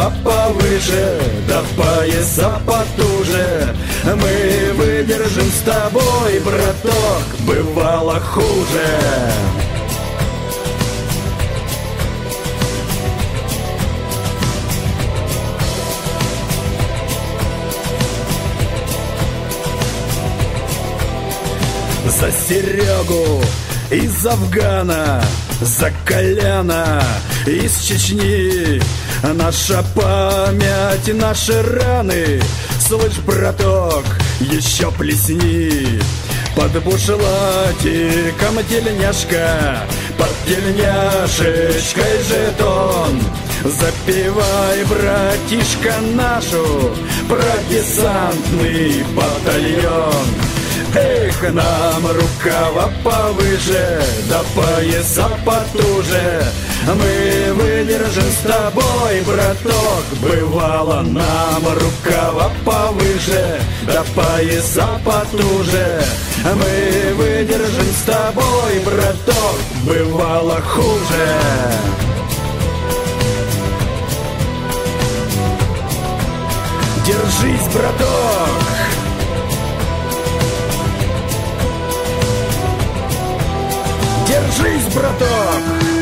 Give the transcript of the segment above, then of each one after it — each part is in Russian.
рукава повыше, до пояса потуже. Мы выдержим с тобой, браток, бывало хуже. За Серегу из Афгана, за Коляна из Чечни. Наша память, наши раны, слышь, браток, еще плесни. Под бушлатиком тельняшка, под тельняшечкой жетон. Запевай, братишка, нашу продесантный батальон. Эх, нам рукава повыше, до пояса потуже. Мы выдержим с тобой, браток, бывало нам рукава повыше, до пояса потуже. Мы выдержим с тобой, браток, бывало хуже. Держись, браток! Держись, браток!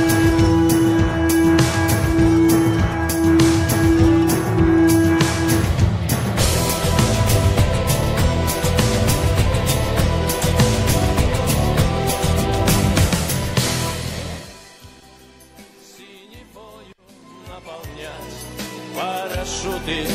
Синевою наполнять парашюты.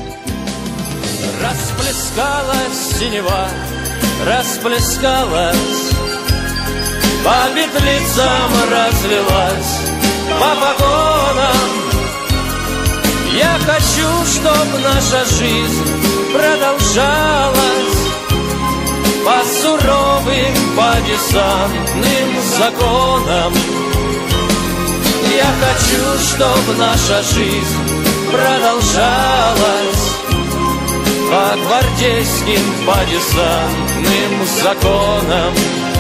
Расплескалась синева, расплескалась, по петлицам разлилась, по погонам. Я хочу, чтоб наша жизнь продолжалась по суровым, по десантным законам. Я хочу, чтоб наша жизнь продолжалась по гвардейским, по десантным законам.